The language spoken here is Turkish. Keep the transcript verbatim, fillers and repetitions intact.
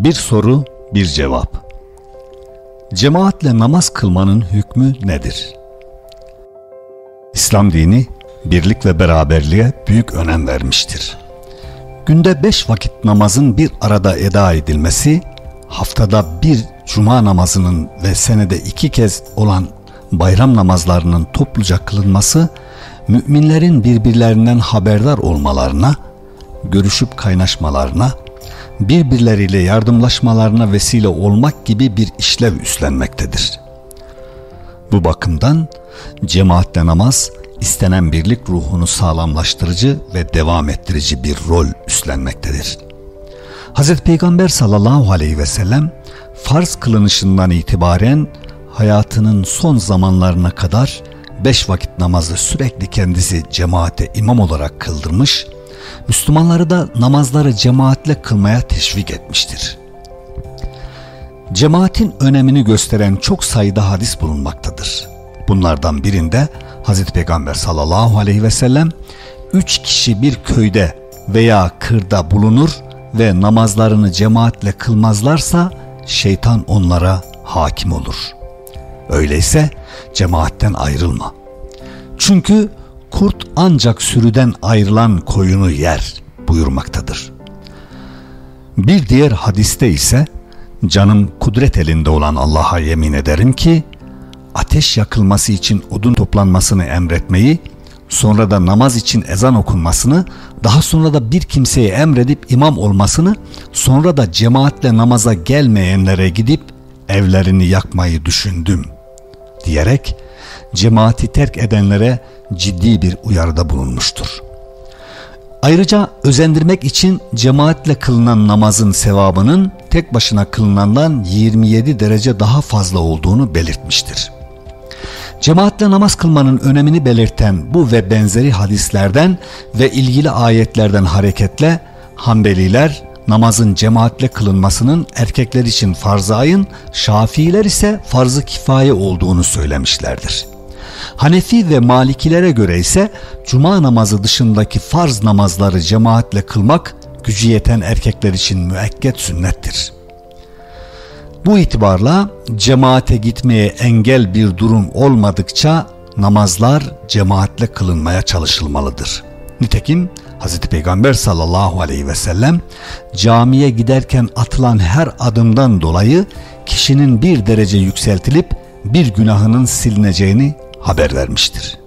Bir soru, bir cevap. Cemaatle namaz kılmanın hükmü nedir? İslam dini birlik ve beraberliğe büyük önem vermiştir. Günde beş vakit namazın bir arada eda edilmesi, haftada bir cuma namazının ve senede iki kez olan bayram namazlarının topluca kılınması, müminlerin birbirlerinden haberdar olmalarına, görüşüp kaynaşmalarına, birbirleriyle yardımlaşmalarına vesile olmak gibi bir işlev üstlenmektedir. Bu bakımdan cemaatle namaz, istenen birlik ruhunu sağlamlaştırıcı ve devam ettirici bir rol üstlenmektedir. Hazreti Peygamber sallallahu aleyhi ve sellem farz kılınışından itibaren hayatının son zamanlarına kadar beş vakit namazı sürekli kendisi cemaate imam olarak kıldırmış, Müslümanları da namazları cemaatle kılmaya teşvik etmiştir. Cemaatin önemini gösteren çok sayıda hadis bulunmaktadır. Bunlardan birinde Hazreti Peygamber sallallahu aleyhi ve sellem üç kişi bir köyde veya kırda bulunur ve namazlarını cemaatle kılmazlarsa şeytan onlara hakim olur. Öyleyse cemaatten ayrılma. Çünkü kurt ancak sürüden ayrılan koyunu yer buyurmaktadır. Bir diğer hadiste ise canım kudret elinde olan Allah'a yemin ederim ki ateş yakılması için odun toplanmasını emretmeyi, sonra da namaz için ezan okunmasını, daha sonra da bir kimseye emredip imam olmasını, sonra da cemaatle namaza gelmeyenlere gidip evlerini yakmayı düşündüm diyerek cemaati terk edenlere ciddi bir uyarıda bulunmuştur. Ayrıca özendirmek için cemaatle kılınan namazın sevabının tek başına kılınandan yirmi yedi derece daha fazla olduğunu belirtmiştir. Cemaatle namaz kılmanın önemini belirten bu ve benzeri hadislerden ve ilgili ayetlerden hareketle Hanbeliler namazın cemaatle kılınmasının erkekler için farz-ı ayın, Şafiiler ise farz-ı kifaye olduğunu söylemişlerdir. Hanefi ve Malikilere göre ise cuma namazı dışındaki farz namazları cemaatle kılmak gücü yeten erkekler için müekket sünnettir. Bu itibarla cemaate gitmeye engel bir durum olmadıkça namazlar cemaatle kılınmaya çalışılmalıdır. Nitekim Hazreti Peygamber sallallahu aleyhi ve sellem camiye giderken atılan her adımdan dolayı kişinin bir derece yükseltilip bir günahının silineceğini haber vermiştir.